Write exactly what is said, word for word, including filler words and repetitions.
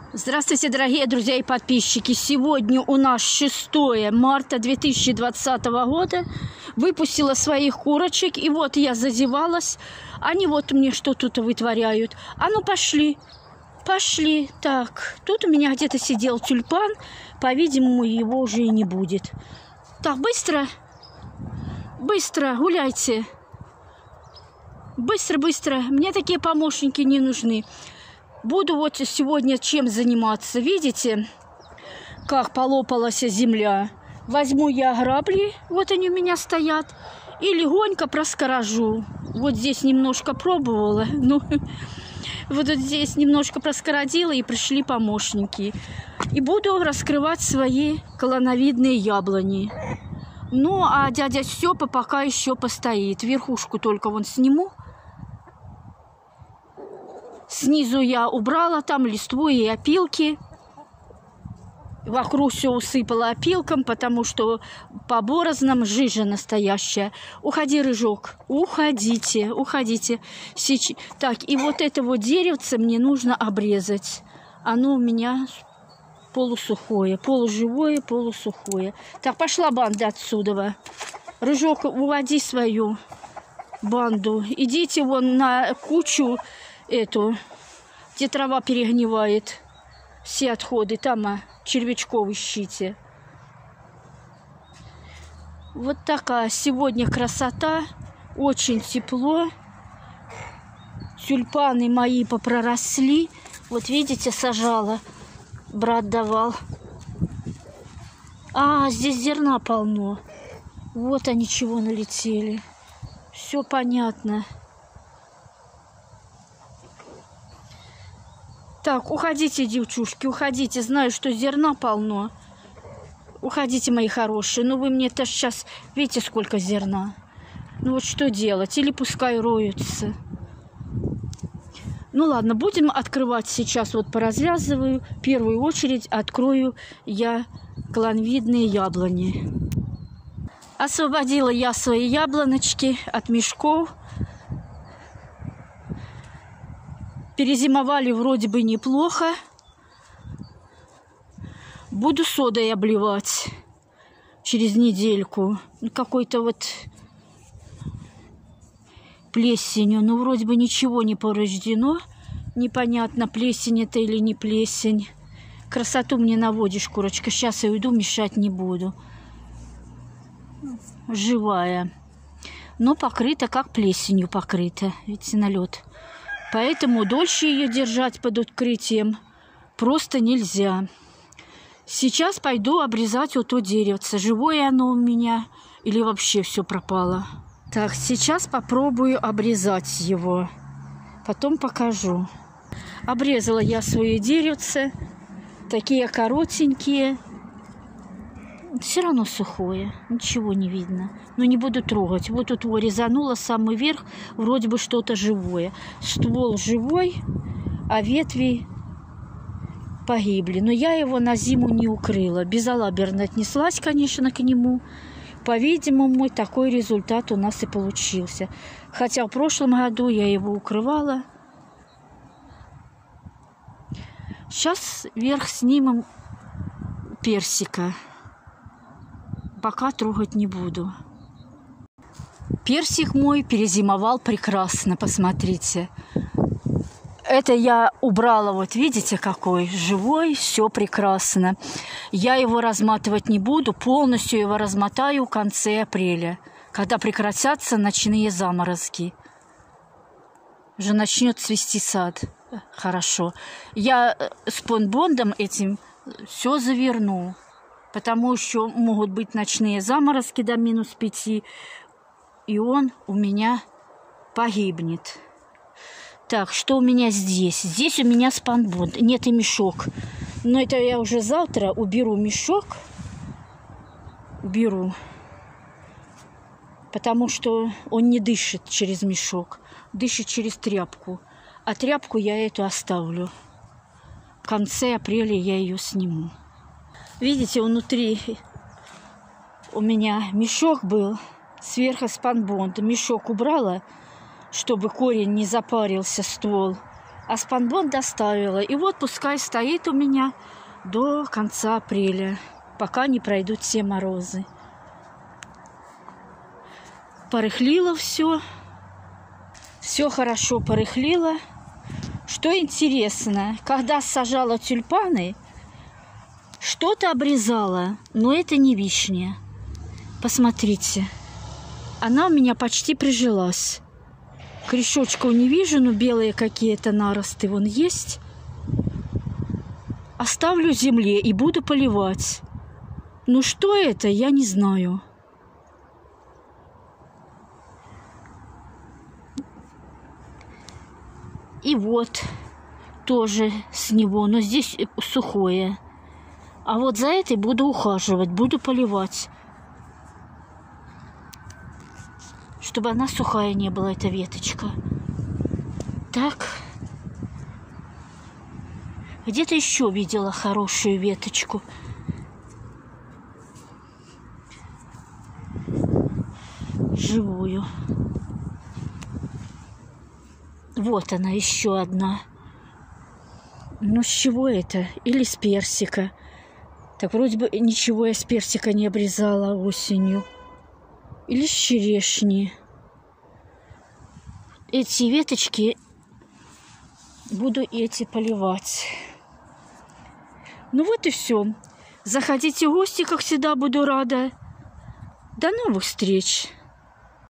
Здравствуйте, дорогие друзья и подписчики! Сегодня у нас шестое марта две тысячи двадцатого года. Выпустила своих курочек, и вот я зазевалась. Они вот мне что тут вытворяют. А ну пошли, пошли. Так, тут у меня где-то сидел тюльпан. По-видимому, его уже и не будет. Так, быстро, быстро гуляйте. Быстро, быстро. Мне такие помощники не нужны. Буду вот сегодня чем заниматься. Видите, как полопалась земля. Возьму я грабли, вот они у меня стоят, и легонько проскорожу. Вот здесь немножко пробовала, ну, вот здесь немножко проскородила, и пришли помощники. И буду раскрывать свои колоновидные яблони. Ну, а дядя Степа пока еще постоит. Верхушку только вон сниму. Снизу я убрала там листву и опилки. Вокруг все усыпала опилком, потому что по борознам жижа настоящая. Уходи, рыжок, уходите, уходите. Сейчас... Так, и вот это вот деревце мне нужно обрезать. Оно у меня полусухое, полуживое, полусухое. Так, пошла банда отсюда. Рыжок, уводи свою банду. Идите вон на кучу эту, где трава перегнивает. Все отходы там, а, червячков ищите. Вот такая сегодня красота. Очень тепло. Тюльпаны мои попроросли. Вот видите, сажала. Брат давал. А, здесь зерна полно. Вот они чего налетели. Все понятно. Так, уходите, девчушки, уходите. Знаю, что зерна полно. Уходите, мои хорошие. Ну, вы мне-то сейчас... Видите, сколько зерна? Ну, вот что делать? Или пускай роются. Ну, ладно, будем открывать сейчас. Вот поразвязываю. В первую очередь открою я клонвидные яблони. Освободила я свои яблоночки от мешков. Перезимовали вроде бы неплохо. Буду содой обливать через недельку. Какой-то вот плесенью. Ну, вроде бы ничего не порождено. Непонятно, плесень это или не плесень. Красоту мне наводишь, курочка. Сейчас я уйду, мешать не буду. Живая. Но покрыта, как плесенью покрыта. Видите, налет. Поэтому дольше ее держать под открытием просто нельзя. Сейчас пойду обрезать вот то деревце. Живое оно у меня или вообще все пропало. Так, сейчас попробую обрезать его. Потом покажу. Обрезала я свои деревце. Такие коротенькие. Все равно сухое. Ничего не видно. Но не буду трогать. Вот тут его резануло самый верх. Вроде бы что-то живое. Ствол живой, а ветви погибли. Но я его на зиму не укрыла. Безалаберно отнеслась, конечно, к нему. По-видимому, такой результат у нас и получился. Хотя в прошлом году я его укрывала. Сейчас вверх снимем персика. Пока трогать не буду. Персик мой перезимовал прекрасно, посмотрите. Это я убрала, вот видите, какой живой, все прекрасно. Я его разматывать не буду, полностью его размотаю в конце апреля, когда прекратятся ночные заморозки. Уже начнет цвести сад. Хорошо. Я спонбондом этим все заверну. Потому что могут быть ночные заморозки до минус пяти, и он у меня погибнет. Так, что у меня здесь? Здесь у меня спанбонд. Нет, и мешок. Но это я уже завтра уберу мешок. Уберу. Потому что он не дышит через мешок. Дышит через тряпку. А тряпку я эту оставлю. В конце апреля я ее сниму. Видите, внутри у меня мешок был, сверху спанбонд. Мешок убрала, чтобы корень не запарился, ствол. А спанбон доставила. И вот пускай стоит у меня до конца апреля, пока не пройдут все морозы. Порыхлило все. Все хорошо порыхлило. Что интересно, когда сажала тюльпаны, что-то обрезала, но это не вишня. Посмотрите, она у меня почти прижилась. Корешочков не вижу, но белые какие-то наросты вон есть. Оставлю в земле и буду поливать. Ну что это, я не знаю. И вот тоже с него, но здесь сухое. А вот за этой буду ухаживать, буду поливать. Чтобы она сухая не была, эта веточка. Так. Где-то еще видела хорошую веточку. Живую. Вот она, еще одна. Ну, с чего это? Или с персика? Так вроде бы ничего я с персика не обрезала осенью. Или с черешни. Эти веточки буду эти поливать. Ну вот и все. Заходите в гости, как всегда, буду рада. До новых встреч!